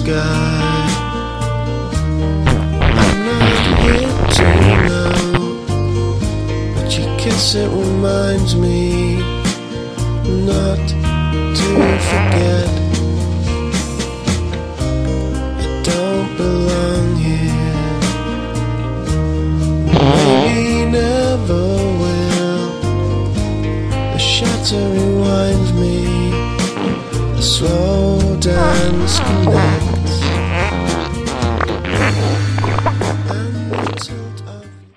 sky. I'm not here to know, but your kiss, it reminds me not to forget. I don't belong here, maybe never will. The shatter rewinds me, a slow dance connect.